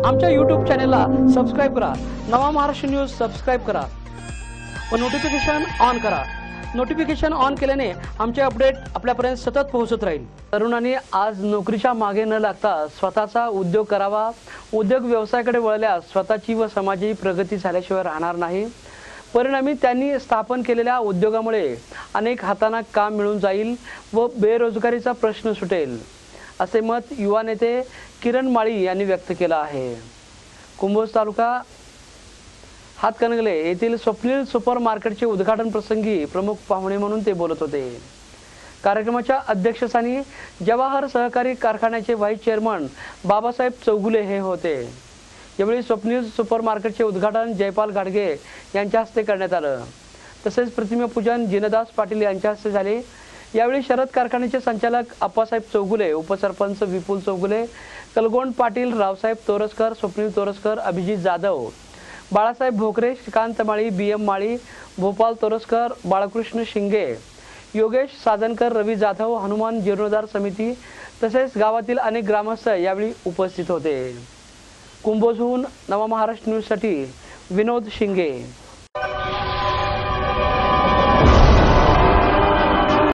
आमच्या YouTube चॅनलला subscribe करा। नवा महाराष्ट्र न्यूज सबस्क्राइब करा व नोटिफिकेशन ऑन करा। नोटिफिकेशन ऑन केल्याने आमचे अपडेट आपल्यापर्यंत सतत पोहोचत राहील। तरुणांनी आज नोकरीच्या मागे न लागता स्वतःचा उद्योग करावा। उद्योग व्यवसायाकडे वळल्यास स्वतःची व समाजाची प्रगती झाल्याशिवाय राहणार नाही। परिणामी त्यांनी स्थापन केलेल्या उद्योगामुळे अनेक हातांना काम मिळून जाईल व बेरोजगारीचा प्रश्न सुटेल, असे मत युवा नेते किरण माळी यांनी व्यक्त केले आहे। कुंभोज तालुका हातकणंगले येथील स्वप्नील सुपर मार्केटचे उद्घाटन प्रसंगी प्रमुख पाहुणे म्हणून ते बोलत होते। कार्यक्रमाच्या अध्यक्षस्थानी जवाहर सहकारी कारखान्याचे व्हाईस चेअरमन बाबासाहेब चौगुले हे होते। यावेळी स्वप्नील सुपर मार्केटचे उद्घाटन जयपाल गाडगे यांच्या हस्ते करण्यात आले। तसेच प्रतिमापूजन जिनदास पाटील यांच्या हस्ते झाले। यावेळी शरद कारखान्याचे संचालक अप्पासाहेब चौगुले, उपसरपंच विपुल चौगुले, कलगोंड पाटील, रावसाहेब तोरसकर, स्वप्नील तोरसकर, अभिजित जाधव, बाळासाहेब भोकरे, श्रीकांत माळी, BM माळी, भोपाल तोरसकर, बाळकृष्ण शिंगे, योगेश साधनकर, रवी जाधव, हनुमान जीर्णोद्धार समिती तसेच गावातील अनेक ग्रामस्थ यावेळी उपस्थित होते। कुंभोजहून नवा महाराष्ट्र न्यूजसाठी विनोद शिंगे।